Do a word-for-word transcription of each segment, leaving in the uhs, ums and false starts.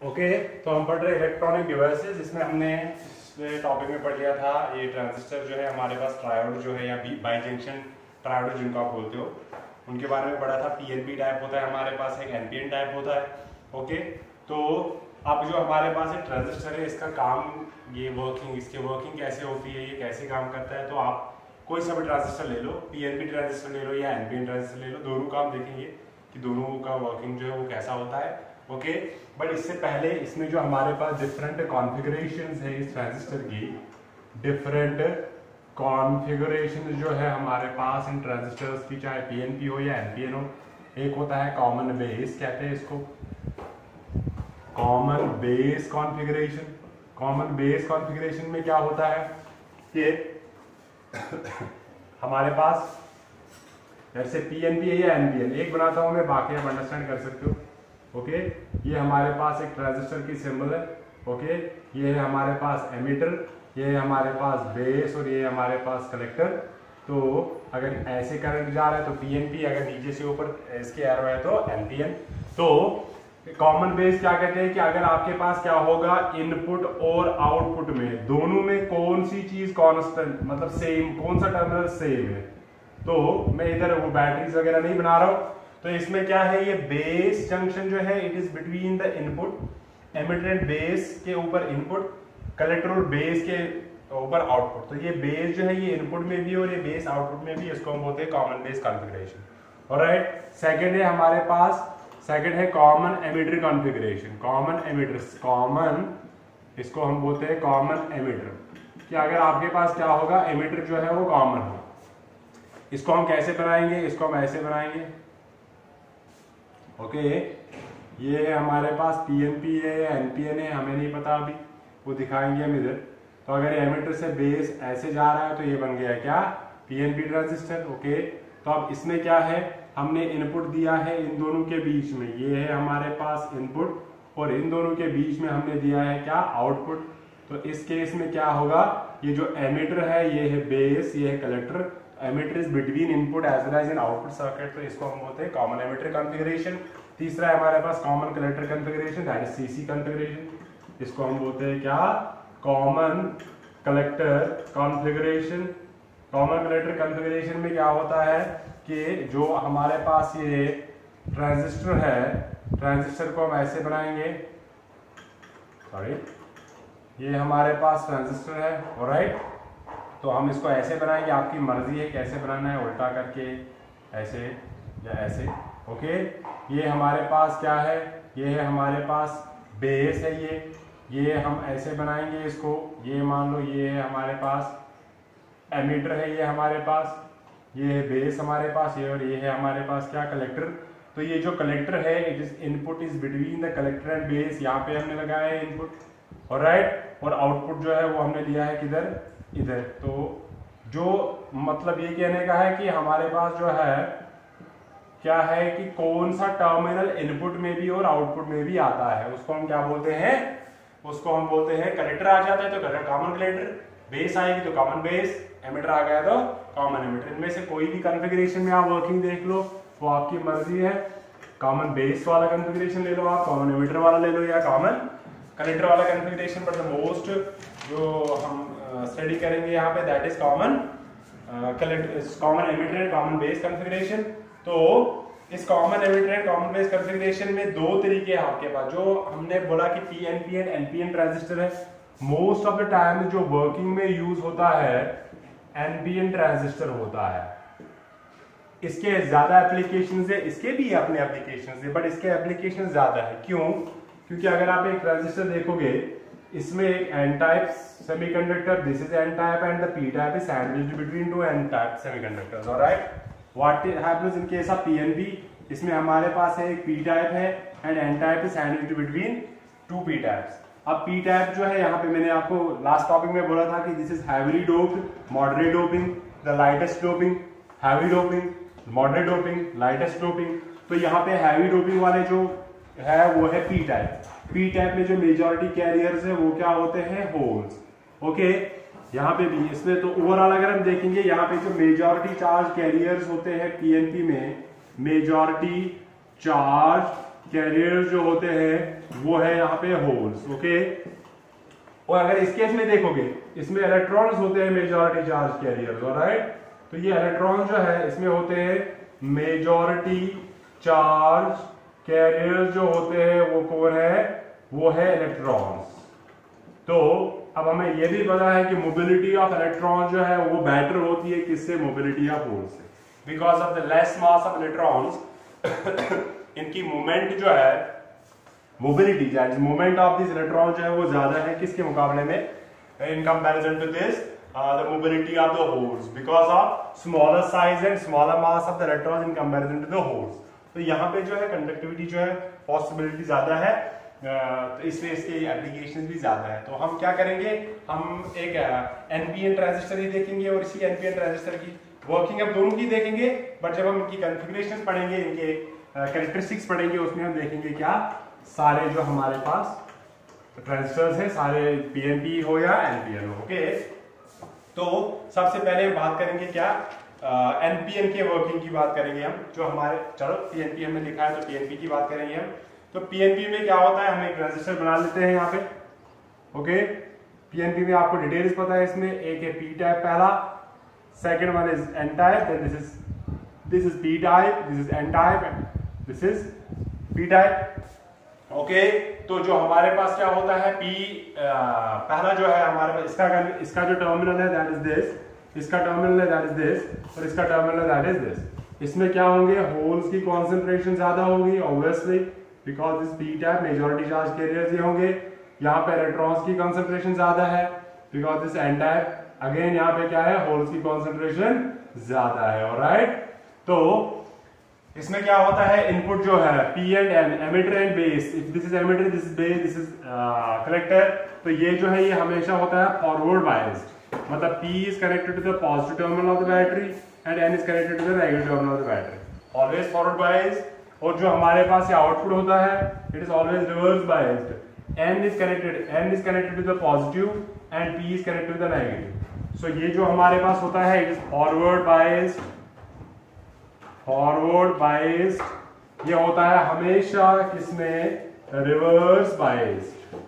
Okay तो हम पढ़ रहे इलेक्ट्रॉनिक डिवाइसेस। इसमें हमने इस टॉपिक में पढ़ लिया था ये ट्रांजिस्टर जो है हमारे पास ट्रायोड जो है या बाई जंक्शन ट्रायोड जिनको आप बोलते हो उनके बारे में पढ़ा था। पीएनपी टाइप होता है हमारे पास, एक एनपीएन टाइप होता है। ओके तो अब जो हमारे पास एक ट्रांजिस्टर है इसका काम, ये वर्किंग, इसकी वर्किंग कैसे होती है, ये कैसे काम करता है। तो आप कोई सा भी ट्रांजिस्टर ले लो, पीएनपी ट्रांजिस्टर ले लो या एनपीएन ट्रांजिस्टर ले लो, दोनों काम देखेंगे कि दोनों का वर्किंग जो है वो कैसा होता है। ओके बट इससे पहले इसमें जो हमारे पास डिफरेंट कॉन्फ़िगरेशंस है इस ट्रांजिस्टर की, डिफरेंट कॉन्फ़िगरेशन जो है हमारे पास इन ट्रांजिस्टर्स की, चाहे पीएनपी हो या एनपीएन हो। एक होता है कॉमन बेस, कहते हैं इसको common base configuration. Common base configuration में क्या होता है कि हमारे पास जैसे पीएनपी है या एनपीएन, एक बनाता हूं मैं, बाकी आप अंडरस्टैंड कर सकते हो। ओके ये हमारे पास एक ट्रांजिस्टर की सिंबल है। ओके ये है हमारे पास एमीटर, ये है हमारे पास बेस और ये है हमारे पास कलेक्टर। तो अगर ऐसे करंट जा रहा है तो पीएनपी, अगर नीचे से ऊपर इसके एरो है तो एनपीएन। तो कॉमन बेस क्या कहते हैं कि अगर आपके पास क्या होगा, इनपुट और आउटपुट में दोनों में कौन सी चीज कांस्टेंट, मतलब सेम, कौन सा टर्मिनल सेम है। तो मैं इधर वो बैटरीज वगैरह नहीं बना रहा हूं। तो इसमें क्या है, ये बेस जंक्शन जो है it is between the input, emitter and base के ऊपर इनपुट, कलेक्टर और बेस के ऊपर आउटपुट। तो ये बेस जो है ये इनपुट में भी और ये बेस आउटपुट में भी, इसको हम बोलते हैं common base configuration. All right second है हमारे पास, सेकंड है common emitter configuration. Common emitter, common इसको हम बोलते हैं कॉमन एमिटर, कि अगर आपके पास क्या होगा, एमिटर जो है वो कॉमन हो। इसको हम कैसे बनाएंगे, इसको हम ऐसे बनाएंगे। ओके ये है हमारे पास पीएनपी है या एनपीएन है, हमें नहीं पता अभी, वो दिखाएंगे हम इधर। तो अगर एमिटर से बेस ऐसे जा रहा है तो ये बन गया क्या, पीएनपी ट्रांजिस्टर। ओके तो अब इसमें क्या है, हमने इनपुट दिया है इन दोनों के बीच में, ये है हमारे पास इनपुट और इन दोनों के बीच में हमने दिया है क्या, आउटपुट। तो इस केस में क्या होगा, ये जो एमिटर है ये है बेस, ये है collector. Emitter is between input as well as in output circuit, तो इसको हम बोलते हैं कॉमन एमिटर कॉन्फ़िगरेशन। तीसरा है हमारे पास common collector configuration, that is CC configuration. इसको हम बोलते हैं क्या, common collector configuration. Common collector configuration में क्या होता है कि जो हमारे पास ये ट्रांजिस्टर है, ट्रांजिस्टर को हम ऐसे बनाएंगे, सॉरी ये हमारे पास ट्रांजिस्टर है। ऑलराइट तो हम इसको ऐसे बनाएंगे, आपकी मर्जी है कैसे बनाना है, उल्टा करके, ऐसे या ऐसे। ओके ये हमारे पास क्या है, ये है हमारे पास बेस है, ये ये हम ऐसे बनाएंगे इसको। ये मान लो ये है हमारे पास एमीटर है, ये हमारे पास, ये है बेस हमारे पास, ये और ये है हमारे पास क्या, कलेक्टर। तो ये जो कलेक्टर है it is input is between the collector and base, यहाँ पे हमने लगाया है इनपुट। ऑलराइट और आउटपुट जो है वो हमने लिया है किधर, इधर। तो जो मतलब ये कहने का है कि हमारे पास जो है क्या है कि कौन सा टर्मिनल इनपुट में भी और आउटपुट में भी आता है, उसको हम क्या बोलते हैं, उसको हम बोलते हैं कलेक्टर। आ जाता है तो कलेक्टर कॉमन कलेक्टर, बेस आएगी तो कॉमन बेस, एमिटर आ गया तो कॉमन एमिटर। इनमें से कोई भी कॉन्फ़िगरेशन में आप वर्किंग देख लो, वो आपकी मर्जी है। कॉमन बेस वाला कॉन्फ़िगरेशन ले लो आप, कॉमन एमिटर वाला ले लो या कॉमन कलेक्टर वाला कॉन्फ़िगरेशन। बट द मोस्ट जो हम स्टडी uh, करेंगे यहाँ पे that is common collector, common emitter and common base configuration. तो इस common emitter and common base configuration में दो तरीके हैं आपके पास। जो हमने बोला कि पीएनपीएन एनपीएन ट्रांजिस्टर है, मोस्ट ऑफ द टाइम जो वर्किंग में यूज होता है एनपीएन ट्रांजिस्टर होता है। इसके ज्यादा एप्लीकेशंस है, इसके भी अपने एप्लीकेशंस है, बट इसके एप्लीकेशन ज्यादा है। क्यों? क्योंकि अगर आप एक ट्रांजिस्टर देखोगे, इसमें एक N type semiconductor, this is N type and the P type is sandwiched between two N type semiconductors. Alright what happens in case of PNP, इसमें हमारे पास है एक पी टाइप है and N type is sandwiched between two P types. अब P type जो है, यहाँ पे मैंने आपको लास्ट टॉपिक में बोला था कि this is heavily doped, moderate doping, the lightest doping, heavy doping, moderate doping, lightest doping. तो यहाँ पे हैवी डोपिंग वाले जो है वो है पी टाइप। पी टाइप में जो मेजॉरिटी कैरियर्स है वो क्या होते हैं, होल्स। ओके यहाँ पे भी इसमें तो ओवरऑल अगर हम देखेंगे, यहाँ पे जो मेजॉरिटी चार्ज कैरियर्स होते हैं पीएनपी में, मेजॉरिटी चार्ज कैरियर जो होते हैं वो है यहाँ पे होल्स, ओके। और अगर इस केस में देखोगे इसमें इलेक्ट्रॉन्स होते हैं मेजॉरिटी चार्ज कैरियर्स, ऑलराइट। तो ये इलेक्ट्रॉन जो है इसमें होते हैं मेजॉरिटी चार्ज कैरियर्स जो होते हैं वो कौन है, वो है इलेक्ट्रॉन्स। तो अब हमें यह भी पता है कि मोबिलिटी ऑफ इलेक्ट्रॉन जो है वो बेटर होती है किससे, मोबिलिटी ऑफ होल से, because of the less mass of electrons इनकी मूवमेंट जो है, mobility movement of this electron जो है वो ज्यादा है किसके मुकाबले में, in comparison to this the mobility of the holes, because of smaller size and smaller mass of the electron in comparison to the holes. तो यहाँ पे जो है कंडक्टिविटी जो है पॉसिबिलिटी ज्यादा है, तो इसलिए इसके एप्लीकेशन भी ज्यादा है। तो हम क्या करेंगे, हम एक एनपीएन ट्रांजिस्टर ही देखेंगे और इसी एनपीएन ट्रांजिस्टर की वर्किंग अब दोनों की देखेंगे, बट जब हम इनकी कॉन्फ़िगरेशन पढ़ेंगे, इनके कैरेक्टरिस्टिक्स पढ़ेंगे, उसमें हम देखेंगे क्या सारे जो हमारे पास ट्रांजिस्टर्स है सारे पीएनपी हो या एनपीएन हो, ओके। तो सबसे पहले हम बात करेंगे क्या, एनपीएन के वर्किंग की बात करेंगे हम, जो हमारे, चलो पीएनपी हमने लिखा है तो पीएनपी की बात करेंगे हम। तो पीएनपी में क्या होता है, हम एक ट्रांजिस्टर बना लेते हैं यहाँ पे, ओके। पीएनपी में आपको डिटेल्स पता है, इसमें एक है पी टाइप पहला, second one is N type, then this is this is P type, this is N type, this is P type, okay. तो जो हमारे पास क्या होता है, पी पहला जो है हमारे पास, इसका इसका जो टर्मिनल है दैट इज दिस, इसका टर्मिनल है दैट इज दिस, और इसका टर्मिनल दैट इज दिस। इसमें क्या होंगे, होल्स की कॉन्सेंट्रेशन ज्यादा होगी obviously, because this P type majority charge carriers ये होंगे। यहाँ पे इलेक्ट्रॉन्स की कॉन्सेंट्रेशन ज्यादा है, because this N type, again यहाँ पे क्या है, होल्स की कॉन्सेंट्रेशन ज्यादा है, ऑलराइट। तो इसमें क्या होता है, इनपुट जो है P and N, emitter and base, if this is emitter, this is base, this is collector, तो ये जो है ये हमेशा होता है फॉरवर्ड बायस्ड, मतलब P is connected to the positive terminal of the battery and N is connected to the negative terminal of the battery, always forward biased। और जो हमारे पास ये आउटपुट होता है it is always reverse biased, N is connected N is connected to the positive and P is connected to the negative। so ये जो हमारे पास होता है it is forward biased, forward biased ये होता है हमेशा किसमें, reverse biased।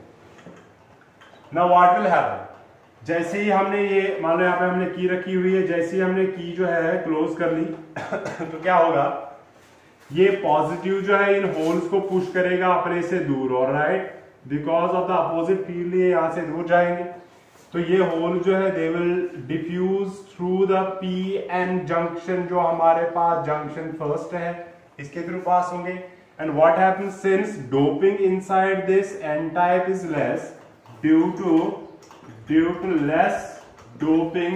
now what will happen, जैसे ही हमने ये मान लो यहाँ पे हमने की रखी हुई है, जैसे ही हमने की जो है क्लोज कर ली तो क्या होगा, ये पॉजिटिव जो है इन होल्स को पुश करेगा अपने से दूर, alright, because of the opposite field ये यहाँ से दूर जाएंगे। तो ये होल जो है they will diffuse through the P N junction, जो हमारे पास जंक्शन फर्स्ट है इसके थ्रू पास होंगे। And what happens, since doping inside this N type is less due to due to less doping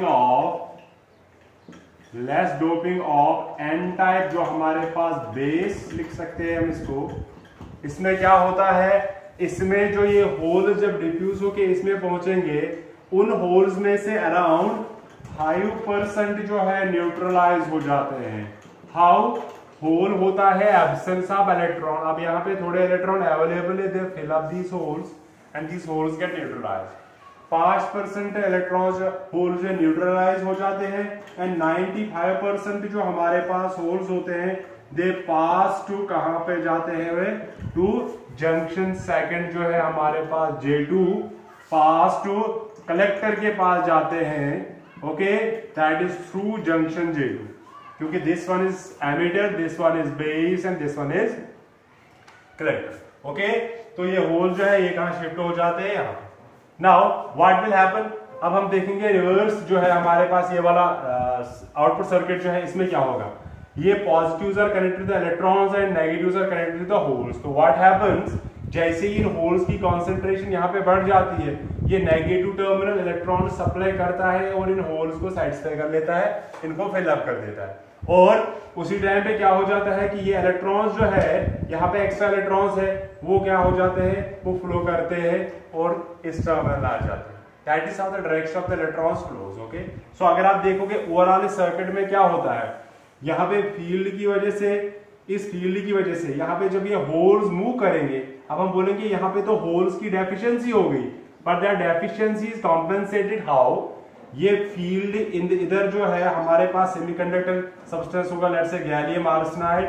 of less doping of n type, जो हमारे पास base लिख सकते हैं हम इसको। इसमें क्या होता है, इसमें जो ये होल जब डिफ्यूज होके इसमें पहुंचेंगे, उन होल्स में से अराउंड फाइव परसेंट जो है न्यूट्रलाइज हो जाते हैं। हाउ, होल होता है एब्सेंस ऑफ इलेक्ट्रॉन, अब यहाँ पे थोड़े इलेक्ट्रॉन अवेलेबल है, they fill up these holes and these holes get neutralized. पांच परसेंट इलेक्ट्रॉन्स होल से न्यूट्रलाइज हो जाते हैं एंड नाइंटी फाइव परसेंट जो हमारे पास होल्स होते हैं दे पास टू, कहां पे जाते हैं वे, टू जंक्शन सेकंड जो है हमारे पास J two, pass to collector के पास जाते हैं, okay, that is through junction J two, क्योंकि this one is emitter, this one is base and this one is collector, okay. तो ये होल जो है ये कहां शिफ्ट हो जाते हैं, यहाँ। नाउ व्हाट विल हैपन, अब हम देखेंगे रिवर्स जो है हमारे पास ये वाला आउटपुट uh, सर्किट जो है, इसमें क्या होगा, ये positives are connected to the electrons and negatives are connected to the holes. तो व्हाट हैपेंस, जैसे ही इन होल्स की कंसंट्रेशन यहाँ पे बढ़ जाती है, ये नेगेटिव टर्मिनल इलेक्ट्रॉन सप्लाई करता है और इन होल्स को सेटिस्फाई कर लेता है, इनको फिल अप कर देता है। और उसी टाइम पे क्या हो जाता है कि ये इलेक्ट्रॉन्स जो है यहाँ पे एक्स्ट्रा इलेक्ट्रॉन्स है वो क्या हो जाते हैं, वो फ्लो करते हैं और इस टर्मिनल आ जाते हैं। That is how the direction of the electrons flows, okay. So अगर आप देखोगे ओवरऑल इस सर्किट में क्या होता है, यहाँ पे फील्ड की वजह से, इस फील्ड की वजह से यहाँ पे जब ये होल्स मूव करेंगे, अब हम बोलेंगे यहाँ पे तो होल्स की डेफिशिएंसी हो गई, but that deficiency is compensated how, ये फील्ड इन इधर जो है हमारे पास सेमीकंडक्टर सब्सटेंस होगा, लेट्स से गैलियम आर्सेनाइड,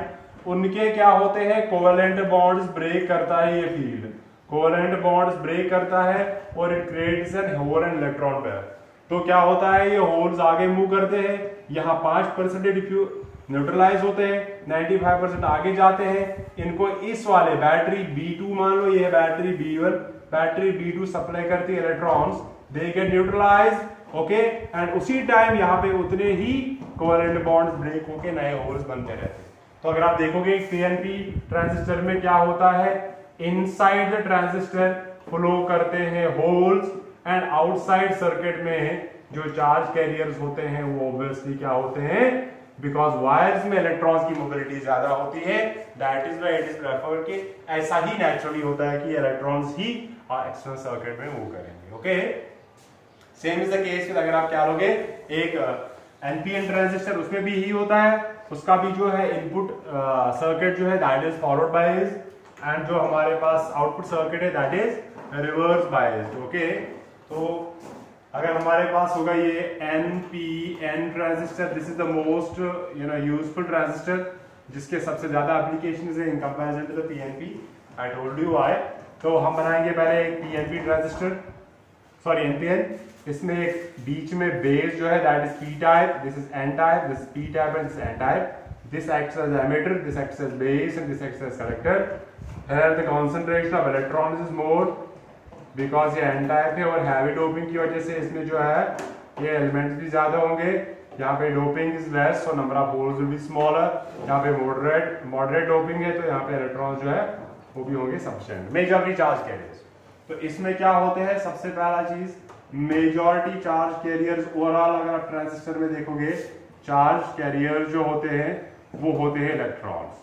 उनके क्या होते हैं, कोवेलेंट बॉन्ड्स ब्रेक करता है ये फील्ड, कोवेलेंट बॉन्ड्स ब्रेक करता है और it creates an hole and electron pair. तो क्या होता है, ये होल्स आगे मूव करते हैं, यहाँ पांच परसेंट डिफ्यू न्यूट्रलाइज होते हैं, पचानवे परसेंट आगे जाते हैं, इनको इस वाले बैटरी बी टू मान लो, ये battery B one, battery B two supply करती है electrons, they get neutralize, okay, and उसी टाइम यहाँ पे उतने ही कोवेलेंट बॉन्ड्स ब्रेक होके नए होल्स बनते रहते हैं। तो अगर आप देखोगे पीएनपी ट्रांजिस्टर में क्या होता है, इनसाइड द ट्रांजिस्टर फ्लो करते हैं होल्स एंड आउटसाइड सर्किट में जो चार्ज कैरियर्स होते हैं वो ऑब्वियसली क्या होते हैं, बिकॉज वायर्स में इलेक्ट्रॉन्स की मोबिलिटी ज्यादा होती है, that is why it is preferred कि ऐसा ही नेचुरली होता है कि इलेक्ट्रॉन्स ही एक्सटर्नल सर्किट में मूव करेंगे। Okay, same is the case अगर आप क्या लोगे एक एनपीएन ट्रांजिस्टर, उसमें भी ही होता है, उसका भी जो है इनपुट सर्किट जो है that is forward biased and जो हमारे पास आउटपुट सर्किट है that is reverse biased. Okay, तो अगर हमारे पास होगा ये NPN transistor, this is the most you know useful transistor जिसके सबसे ज्यादा एप्लीकेशंस है in comparison to the PNP, I told you why. तो हम बनाएंगे पहले एक पीएनपी ट्रांजिस्टर, सॉरी एनपीएन, इसमें एक बीच में बेस जो है that is P type, this is N type, this is P type and this N type, this acts as emitter, this acts as base and this acts as collector. Here the concentration of electrons is more because ये N type है और heavy doping की वजह से इसमें जो है ये एलिमेंट्स भी ज्यादा होंगे, यहाँ पे doping is less so number of holes will be smaller, यहाँ पे मॉडरेट मॉडरेट डोपिंग है तो यहाँ पे इलेक्ट्रॉन्स जो है वो भी होंगे सफिशिएंट, मेजॉरिटी चार्ज कैरियर्स। तो इसमें क्या होते हैं, सबसे पहला चीज मेजॉरिटी चार्ज कैरियर्स, ओवरऑल अगर आप ट्रांजिस्टर में देखोगे चार्ज कैरियर्स जो होते हैं वो होते हैं इलेक्ट्रॉन्स।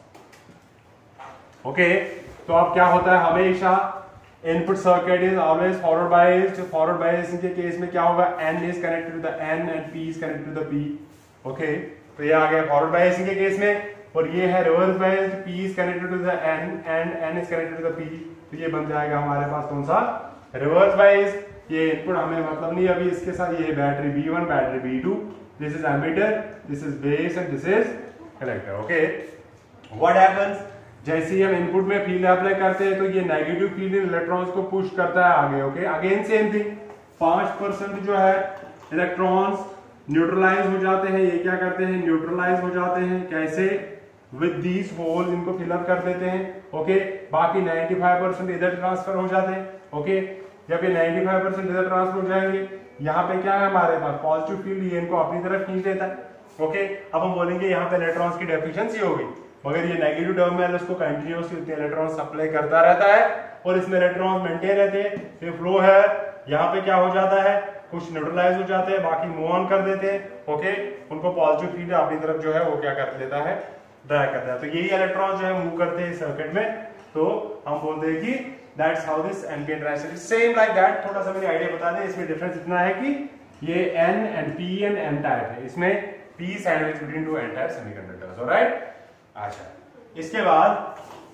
ओके, तो अब क्या होता है, हमेशा input circuit is always forward biased, forward biased के केस में क्या होगा, n is connected to the n and p is connected to the p। Okay, तो ये आ गया फॉरवर्ड बायस्ड के केस में, और ये है reverse biased, p is connected to the n and n is connected to the p, तो ये बन जाएगा हमारे पास कौन सा, रिवर्स बायस्ड। ये इनपुट हमें मतलब नहीं अभी इसके साथ, ये battery B one, battery B two, this is emitter, this is base and this is collector. Okay, what happens, जैसे ही हम इनपुट में फील्ड अप्लाई करते हैं तो ये नेगेटिव फील्ड इन इलेक्ट्रॉन्स को पुश करता है आगे। ओके, अगेन सेम थिंग, पांच परसेंट जो है इलेक्ट्रॉन्स न्यूट्रलाइज हो जाते हैं, ये क्या करते हैं, न्यूट्रलाइज हो जाते हैं, कैसे, विद दीज होल्स, इनको फिलअप कर देते हैं। ओके, बाकी पचानवे परसेंट इधर ट्रांसफर हो जाते हैं। ओके, जब ये पचानवे परसेंट इधर ट्रांसफर हो जाएंगे, यहाँ पे क्या है हमारे पास पॉजिटिव फील्ड, ये इनको अपनी तरफ खींच लेता है। ओके, अब हम बोलेंगे यहाँ पे इलेक्ट्रॉन्स की डेफिशिएंसी होगी, मगर ये नेगेटिव टर्मिनल उसको कंटिन्यूअसली उतने इलेक्ट्रॉन सप्लाई करता रहता है और इसमें इलेक्ट्रॉन मेंटेन रहते हैं। ये फ्लो है, यहाँ पे क्या हो जाता है, कुछ न्यूट्रलाइज हो जाते हैं, बाकी मूव ऑन कर देते हैं। ओके, उनको पॉजिटिव फील्ड अपनी तरफ जो है वो क्या कर लेता है, ड्रैग करता है। तो यही इलेक्ट्रॉन जो है मूव करते हैं सर्किट में, तो हम बोलते हैं कि that's how this NPN transistor is same like that. थोड़ा सा मैंने आइडिया बता दें, इसमें डिफरेंस इतना है कि ये N and P and N type है, इसमें P sandwich between two N type semiconductors. Alright, अच्छा, इसके बाद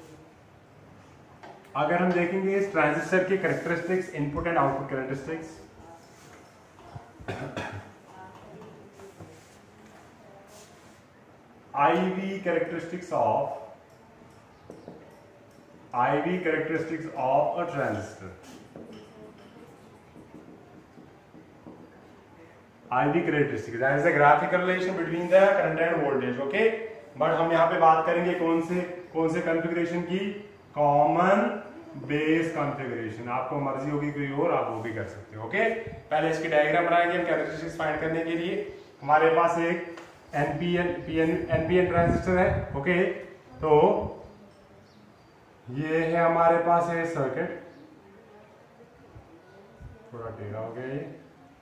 अगर हम देखेंगे इस ट्रांजिस्टर के characteristics, input and output characteristics, I V characteristics of I V characteristics of a transistor. I V characteristics, that is the graphical relation between the current and voltage. Okay, but हम यहाँ पे बात करेंगे कौन से कौन से कॉन्फ़िगरेशन की, कॉमन बेस कॉन्फ़िगरेशन। आपको मर्जी होगी कोई और, आप वो भी कर सकते हो। ओके, पहले इसकी डायग्राम बनाएंगे हम कैरेक्टरिस्टिक्स फाइंड करने के लिए। हमारे पास एक एनपीएन पीएन एनपीएन ट्रांजिस्टर है। ओके, तो ये है हमारे पास है सर्किट, थोड़ा टेढ़ा हो गया ये,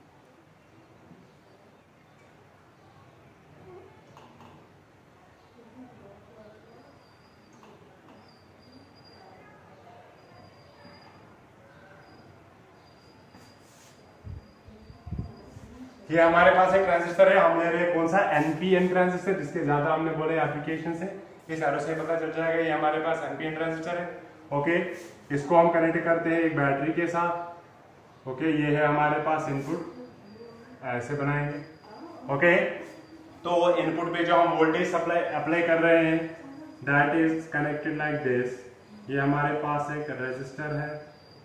ये हमारे पास एक ट्रांजिस्टर है, हमने रे कौन सा, एनपीएन ट्रांजिस्टर, जिसके ज्यादा हमने बोले एप्लीकेशंस है, इस एरो से पता चल जाएगा ये हमारे पास एनपीएन ट्रांजिस्टर है। ओके, इसको हम कनेक्ट करते हैं एक बैटरी के साथ। ओके, ये है हमारे पास इनपुट, ऐसे बनाएंगे। ओके, तो इनपुट पे जो हम वोल्टेज सप्लाई अप्लाई कर रहे हैं that is connected like this. ये हमारे पास एक रेजिस्टर है,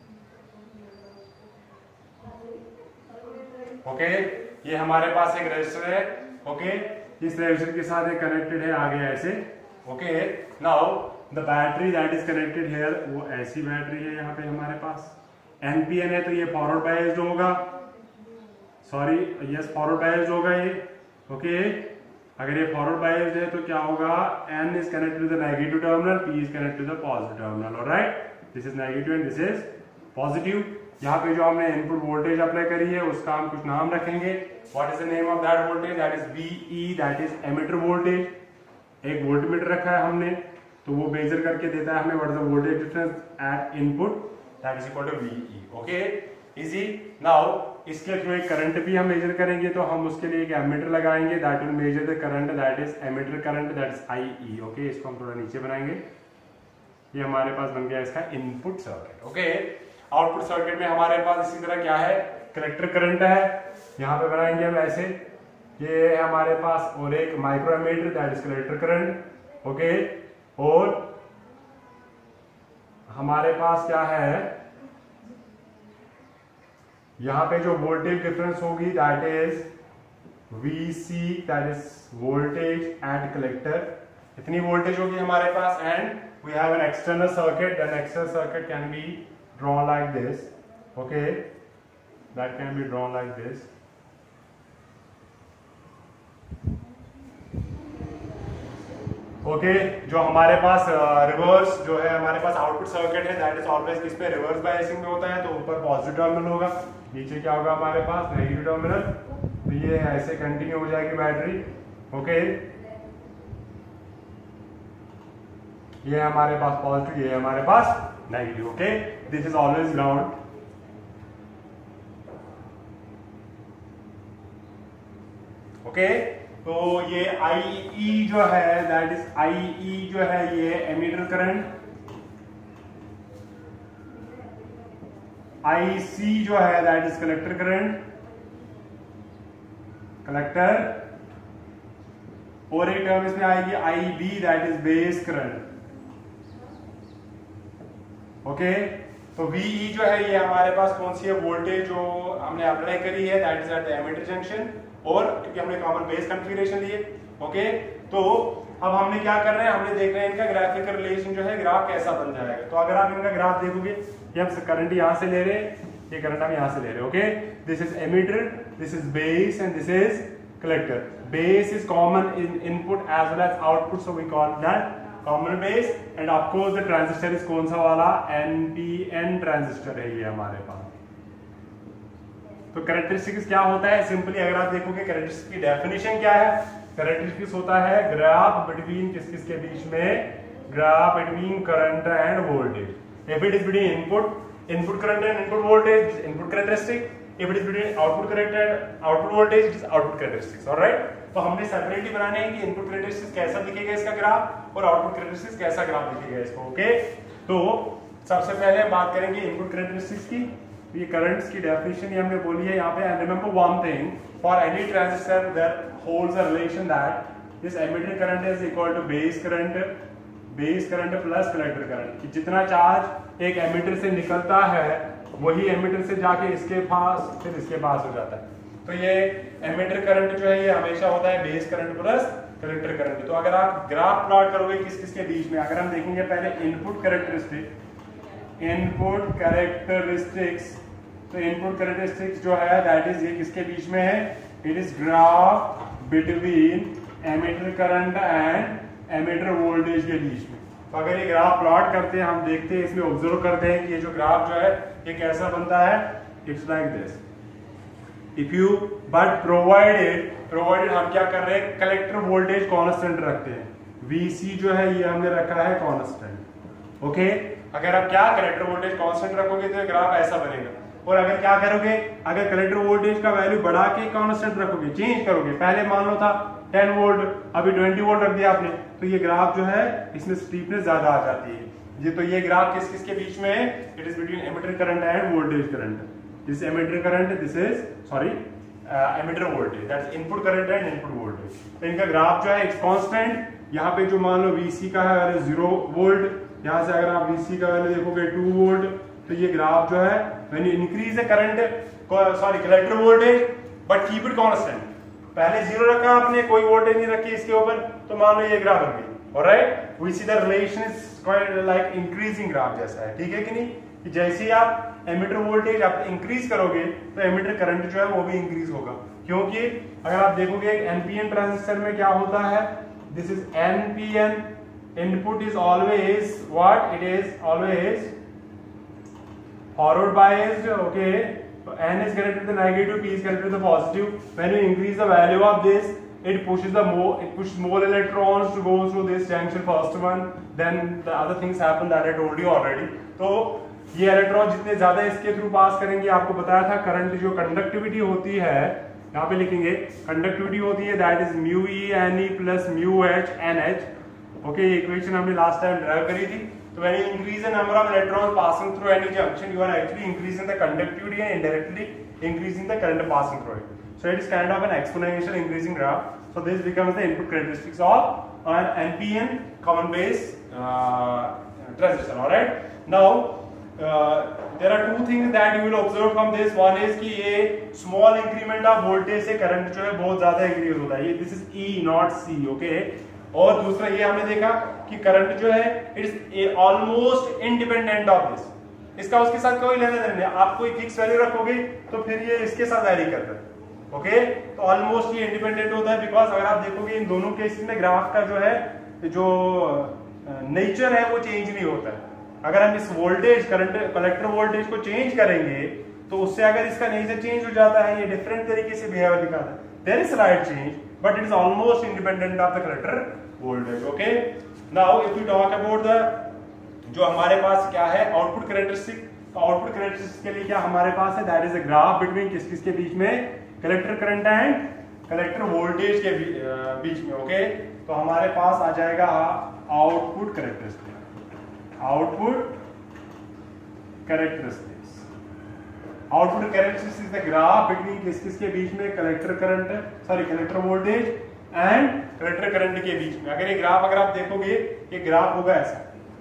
ओके okay? ये हमारे पास एक रेजिस्टर है, ओके okay? इस रेजिस्टर के साथ एक कनेक्टेड है आगे ऐसे, okay. Now the battery that is connected here, वो ऐसी बैटरी है यहाँ पे हमारे पास। एनपीएन है तो ये फॉरवर्ड बायस्ड होगा, सॉरी यस फॉरवर्ड बायस्ड होगा ये, ओके okay? अगर ये फॉरवर्ड बायस्ड है तो क्या होगा, N is connected to the negative terminal, P is connected to the positive terminal, alright. This is negative and this is positive. यहाँ पे जो हमने इनपुट वोल्टेज अप्लाई करी है उसका हम कुछ नाम रखेंगे। What is the name of that voltage, that is VE, that is emitter voltage. एक वोल्टमीटर रखा है हमने, तो वो मेजर करके देता है हमें what is the voltage difference at input, that is equal to VE, okay easy. Now इसके थ्रू एक करंट भी हम मेजर करेंगे, तो हम उसके लिए एक एमीटर लगाएंगे, that will measure the current, that is emitter current, that is IE, okay. इसको हम थोड़ा नीचे बनाएंगे। ये हमारे पास बन गया इसका input circuit, okay. Output circuit में हमारे पास इसी तरह क्या है, कलेक्टर करंट है, यहाँ पे बनाएंगे हम ऐसे। ये है हमारे पास और एक micro ammeter, that is collector current, okay. और हमारे पास क्या है, यहाँ पे जो वोल्टेज डिफरेंस होगी that is VC, that is voltage at collector. इतनी वोल्टेज होगी हमारे पास, and we have an external circuit, an external circuit can be drawn like this, okay, that can be drawn like this, okay okay, जो हमारे पास reverse uh, जो है हमारे पास आउटपुट सर्किट है, दैट इज ऑलवेज किस पे, रिवर्स बायसिंग में होता है, तो ऊपर पॉजिटिव टर्मिनल होगा, नीचे क्या होगा हमारे पास, नेगेटिव टर्मिनल। तो ये ऐसे कंटिन्यू हो जाएगी बैटरी, ओके okay? ये हमारे पास पॉजिटिव, ये हमारे पास negative, okay. This is always ground, okay. तो ये आईई जो है, दैट इज आईई जो है ये एमीटर करंट, आईसी जो है that is collector current, collector. और एक टर्म इसमें आएगी IB, that is base current, okay okay, तो वीई जो है ये हमारे पास कौन सी है, वोल्टेज जो हमने अप्लाई करी है, that is at the emitter junction, और क्योंकि हमने कॉमन बेस कॉन्फ़िगरेशन लिए, ओके। तो अब हमने क्या कर रहे हैं, हमने देख रहे हैं इनका ग्राफिकल रिलेशन जो है, ग्राफ कैसा बन जाएगा। तो अगर आप इनका ग्राफ देखोगे, ये हम करंट यहां से ले रहे हैं, ये करंट हम यहां से ले रहे हैं, okay. This is emitter, this is base and this is collector. Base is common in input as well as output, so we call that common base. And of course the transistor is कौन सा वाला, NPN transistor है ये हमारे पास। तो characteristics क्या होता है, सिंपली अगर आप देखोगे कैरेक्टरिस्टिक्स की डेफिनेशन क्या है, कैरेक्टरिस्टिक्स होता है ग्राफ बिटवीन किस किस के बीच में, graph between current and voltage. If it is between input input current and input voltage, input characteristic. If it is between output current and output voltage, it is output characteristics, alright. तो हमने separately बनाने हैं कि input characteristics कैसा दिखेगा इसका graph, और output characteristics कैसा ग्राफ दिखेगा इसको, ओके। तो सबसे पहले हम बात करेंगे इनपुट कैरेक्टरिस्टिक्स की। ये करंट्स की डेफिनेशन ये हमने बोली है यहाँ पे। And remember one thing, for any transistor that holds a relation that this emitter current is equal to base current, base current plus collector current. कि जितना चार्ज एक एमिटर से निकलता है वही एमिटर से जाके इसके पास फिर इसके पास हो जाता है। तो ये एमिटर करंट जो है ये हमेशा होता है base current plus collector current. तो अगर आप ग्राफ प्लॉट करोगे किस किस के बीच में, अगर हम देखेंगे पहले इनपुट कैरेक्टरिस्टिक, इनपुट कैरेक्टरिस्टिक्स, तो इनपुट कैरेक्टरिस्टिक्स जो है दैट इज ये किसके बीच में है, it is graph between emitter current and emitter voltage के बीच में। तो अगर ये ग्राफ प्लॉट करते हैं, हम देखते हैं इसमें ऑब्जर्व करते हैं कि ये जो ग्राफ जो है ये कैसा बनता है, it's like this. If you but provided provided हम क्या कर रहे हैं, कलेक्टर वोल्टेज कांस्टेंट रखते हैं। वीसी जो है ये हमने रखा है कांस्टेंट, ओके। अगर आप क्या कलेक्टर वोल्टेज कांस्टेंट रखोगे तो ग्राफ ऐसा बनेगा। और अगर क्या करोगे, अगर कलेक्टर वोल्टेज का वैल्यू बढ़ा के कांस्टेंट रखोगे, चेंज करोगे, पहले मान लो था टेन वोल्ट, अभी ट्वेंटी वोल्ट रख दिया आपने, तो ये ग्राफ जो है इसमें स्टीपनेस ज्यादा आ जाती है। ये तो ये ग्राफ किस किस के बीच में है, it is between emitter current and voltage current. This emitter current, this is sorry emitter voltage, that's input current and input voltage. तो इनका ग्राफ जो है इट्स कांस्टेंट यहाँ पे जो मान लो वीसी का है जीरो वोल्ट, यहाँ से अगर आप वीसी का वैल्यू देखोगे टू वोल्ट, तो ये ग्राफ जो है when you increase the current sorry collector voltage but keep it constant, पहले जीरो रखा आपने, कोई वोल्टेज नहीं रखी इसके ऊपर, तो मान लो ये ग्राफ बन गई। Alright, we see the relation is quite like increasing graph जैसा है, ठीक है कि नहीं, कि जैसे ही आप एमिटर वोल्टेज आप इंक्रीज करोगे तो एमिटर करंट जो है वो भी इंक्रीज होगा, क्योंकि अगर आप देखोगे एनपीएन ट्रांजिस्टर में क्या होता है, this is NPN, input is always what, it is always forward biased, okay, so n is connected to the negative, p is connected to the positive. When you increase the value of this, it pushes the more it pushes more electrons to go through this junction, first one, then the other things happen that I told you already. तो ये electron जितने ज्यादा इसके through पास करेंगे, आपको बताया था current जो कंडक्टिविटी होती है, यहाँ पे लिखेंगे कंडक्टिविटी होती है that is mu e n e plus mu h n h, okay, ये इक्वेशन हमने लास्ट टाइम ड्राइव करी थी। So when you increase the number of electrons passing through any junction, you are actually increasing the conductivity and indirectly increasing the current passing through it. So it is kind of an exponential increasing graph. So this becomes the input characteristics of an N P N common base uh, transistor. All right. Now uh, there are two things that you will observe from this. One is कि ये small increment of voltage से current जो है बहुत ज़्यादा increase होता है. ये this is E not C. Okay. और दूसरा ये हमने देखा कि करंट जो है it's almost independent of this, इसका उसके साथ कोई लेना देना नहीं, आप कोई फिक्स वैल्यू रखोगे तो फिर ये इसके साथ वैरी करता है, ओके, तो ऑलमोस्ट ये इंडिपेंडेंट होता है, बिकॉज अगर आप देखोगे इन दोनों केसेस में ग्राफ का जो है जो नेचर है वो चेंज नहीं होता है। अगर हम इस वोल्टेज करंट कलेक्टर वोल्टेज को चेंज करेंगे तो उससे अगर इसका नेचर चेंज हो जाता है, ये डिफरेंट तरीके से बिहेवियर दिखाता है, there is slight change but it is almost independent of the collector voltage. Okay, now if we talk about the जो हमारे पास क्या है आउटपुट कैरेक्टरिस्टिक, तो आउटपुट कैरेक्टरिस्टिक के लिए क्या हमारे पास है, that is a graph between किस किस के बीच में, collector current and collector voltage के बीच में। ओके, तो हमारे पास आ जाएगा output characteristic, output characteristic output characteristics is the graph between किस किस के बीच में, collector current sorry collector voltage and collector current के बीच में। अगर ये ग्राफ अगर आप देखोगे, ये ग्राफ होगा ऐसा,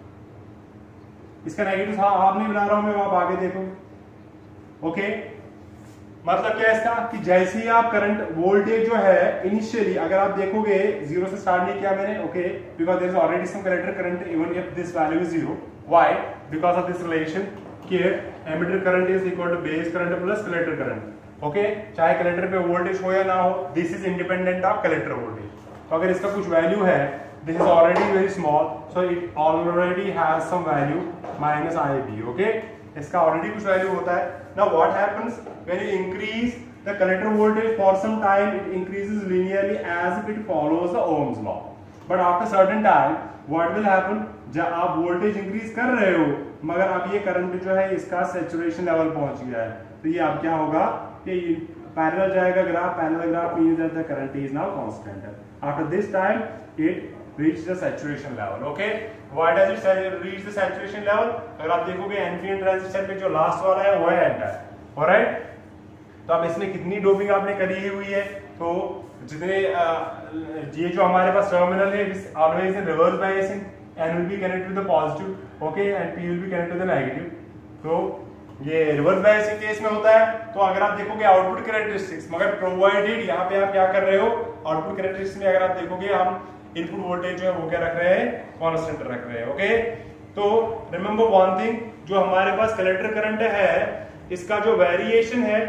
इसका नेगेटिव आप नहीं बना रहा हूं मैं, आप आगे देखोगे, ओके, मतलब क्या है इसका कि जैसे ही आप करंट वोल्टेज जो है इनिशियली अगर आप देखोगे जीरो से स्टार्ट नहीं किया मैंने, okay, because there is already some collector current even if this value is zero, why, because of this relation कि emitter current is equal to base current plus collector current, okay, चाहे collector पे voltage हो या ना हो, this is independent of collector voltage. तो अगर इसका कुछ वैल्यू है, this is already very small, so it already has some value minus I B, okay, इसका ऑलरेडी कुछ वैल्यू होता है। Now what happens when you increase the collector voltage for some time, it increases linearly as it follows the Ohm's law, but after certain time what will happen, जब आप voltage increase कर रहे हो मगर अब ये करंट जो है इसका सैचुरेशन लेवल पहुंच गया है, तो ये अब क्या होगा कि पैरेलल जाएगा graph, parallel graph means that the current is now constant. After this time it reach the saturation level, okay, why does it reach the saturation level, अगर आप देखोगे एनपीएन ट्रांजिस्टर पे जो लास्ट वाला है वो है एंटर, ऑलराइट, तो अब इसमें कितनी डोपिंग आपने करी हुई है, तो जितने ये जो हमारे पास टर्मिनल है it always in reverse biasing, N will be connected to the positive, okay, and P will be connected to the negative. तो ये रिवर्स बायसिंग केस में होता है। तो अगर आप देखोगे आउटपुट कैरेक्टरिस्टिक्स, मगर प्रोवाइडेड यहाँ पे आप क्या कर रहे हो, आउटपुट कैरेक्टरिस्टिक्स में अगर आप देखोगे हम इनपुट वोल्टेज जो है वो क्या रख रहे हैं, कांस्टेंट रख रहे हैं, ओके। तो रिमेंबर वन थिंग, जो हमारे पास कलेक्टर करंट है इसका जो वेरिएशन है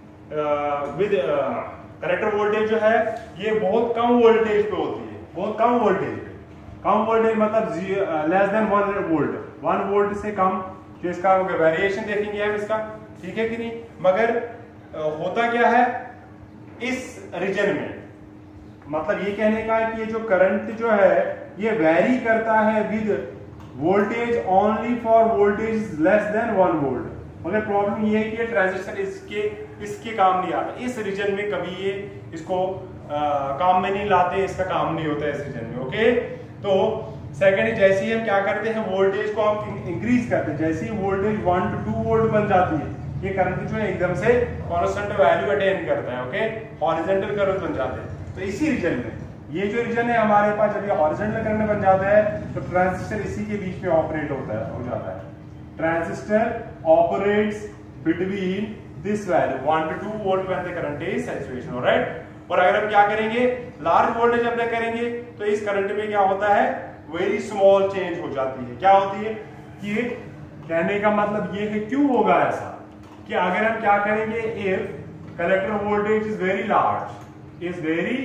विद कलेक्टर वोल्टेज जो है ये बहुत कम वोल्टेज पे होती है, बहुत कम वोल्टेज पे, कम वोल्टेज मतलब less than one volt, one volt से कम जो इसका वेरिएशन देखेंगे हम इसका, ठीक है कि नहीं, मगर होता क्या है इस रीजन में, मतलब ये कहने का है कि ये जो करंट जो है ये वेरी करता है with voltage only for voltage less than one volt, मगर प्रॉब्लम ये है कि ये ट्रांजिस्टर इसके इसके काम नहीं आता, इस रीजन में कभी ये इसको आ, काम में नहीं लाते, इसका काम नहीं होता इस रीजन में, ओके। तो सेकंड, जैसे ही हम क्या करते हैं वोल्टेज को हम इंक्रीज करते हैं, जैसे ही voltage one two two volt बन जाती है ये करंट जो है एकदम से कांस्टेंट वैल्यू अटेन करता है, ओके, हॉरिजॉन्टल कर्व बन जाते हैं। तो इसी रीजन में ये जो रीजन है हमारे पास, जब ये हॉरिजॉन्टल करंट बन जाता है तो ट्रांजिस्टर इसी के बीच में ऑपरेट होता है हो जाता है transistor operates between this value one two two volt when the current is saturation, alright. और अगर हम क्या करेंगे, लार्ज वोल्टेज अप्लाई करेंगे तो इस करंट में क्या होता है, वेरी स्मॉल चेंज हो जाती है। क्या होती है कि कहने का मतलब ये है क्यों होगा ऐसा, कि अगर हम क्या करेंगे, if collector voltage is very large is very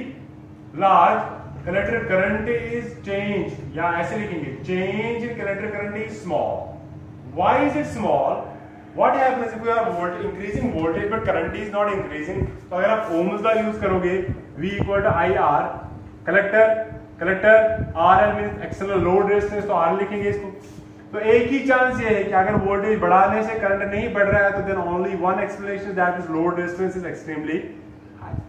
large collector current is change, या ऐसे लिखेंगे change in collector current is small. Why is it small? What happens if you are volt increasing voltage but current is not increasing? तो अगर आप ohms का use करोगे, V equal to I R, collector collector R L means external load resistance, तो R लिखेंगे इसको। तो एक ही चांस ये है कि अगर वोल्टेज बढ़ाने से करंट नहीं बढ़ रहा है तो then only one explanation, that is load resistance is extremely high.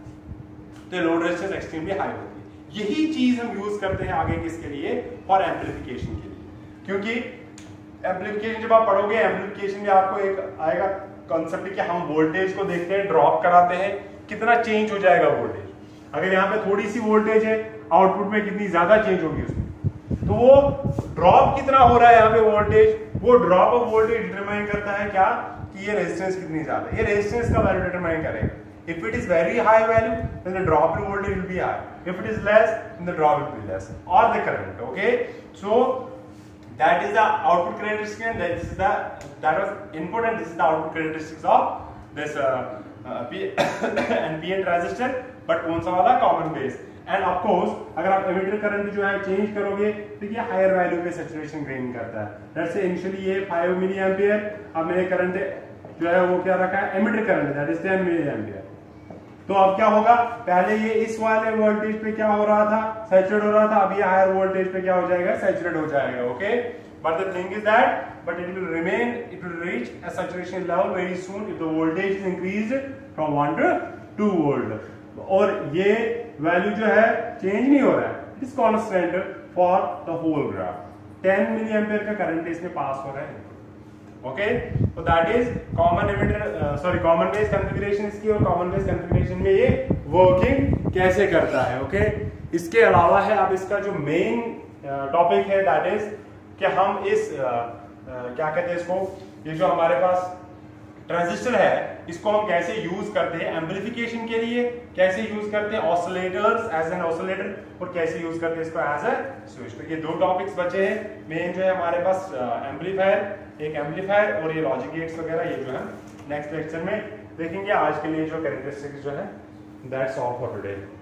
तो लोड रेजिस्टेंस एक्सट्रीमली हाई होती है। यही चीज हम यूज करते हैं आगे किसके लिए, फॉर एम्प्लीफिकेशन के लिए। क्योंकि एम्प्लीफिकेशन जब आप पढ़ोगे, एम्प्लीफिकेशन में आपको एक आएगा कॉन्सेप्ट कि हम वोल्टेज को देखते हैं, ड्रॉप कराते हैं, कितना चेंज हो जाएगा वोल्टेज। अगर यहाँ पे थोड़ी सी वोल्टेज है, आउटपुट में कितनी ज्यादा चेंज होगी उसमें, तो वो ड्रॉप कितना हो रहा है यहाँ पे वोल्टेज, वो ड्रॉप ऑफ वोल्टेज डिटरमाइन करता है क्या, कि ये रेजिस्टेंस कितनी ज्यादा है। ये रेजिस्टेंस का वैल्यू डिटरमाइन करेगा। If it is very high value then the drop in voltage will be high, if it is less then the drop will be less, और the current. Okay, so that is the output characteristic and that is the that was input and this is the output characteristics of this uh, uh, P and P N transistor, but कौन सा वाला, common base. And of course अगर आप emitter current जो है change करोगे तो ये हायर वैल्यू पे सैचुरेशन गेन करता है। लेट्स से इनिशियली ये फाइव मिली एम्पियर, अब मैंने करंट जो है वो क्या रखा है, emitter current, that is ten milli ampere. तो अब क्या होगा, पहले ये इस वाले वोल्टेज पे क्या हो रहा था, सैचुरेट हो रहा था, अब ये हायर वोल्टेज पे क्या हो जाएगा, सैचुरेट हो जाएगा। Okay, but the thing is that but it will remain, it will reach a saturation level very soon if the voltage is increased from one two two volt. और ये value जो है चेंज नहीं हो रहा है, it is constant for the whole graph. Ten milli ampere का current इसमें पास हो रहा है। ओके, तो that is common emitter sorry common base configuration इसकी, और कॉमन बेस कॉन्फ़िगरेशन में ये वर्किंग कैसे करता है। ओके, इसके अलावा है अब इसका जो मेन टॉपिक है दैट इज कि हम इस uh, uh, क्या कहते हैं इसको, ये जो हमारे पास ट्रांजिस्टर है इसको हम कैसे यूज करते हैं एम्प्लीफिकेशन के लिए, कैसे यूज करते हैं ऑसिलेटर्स एज एन ऑसिलेटर, और कैसे यूज करते हैं इसको एज अ स्विच। तो ये दो टॉपिक्स बचे हैं मेन जो है हमारे पास, एम्पलीफायर, एक एम्पलीफायर और ये लॉजिक गेट्स वगैरह, ये जो है नेक्स्ट लेक्चर में देखेंगे। आज के लिए जो कैरेक्टरिस्टिक्स जो है दैट्स ऑल फॉर टुडे।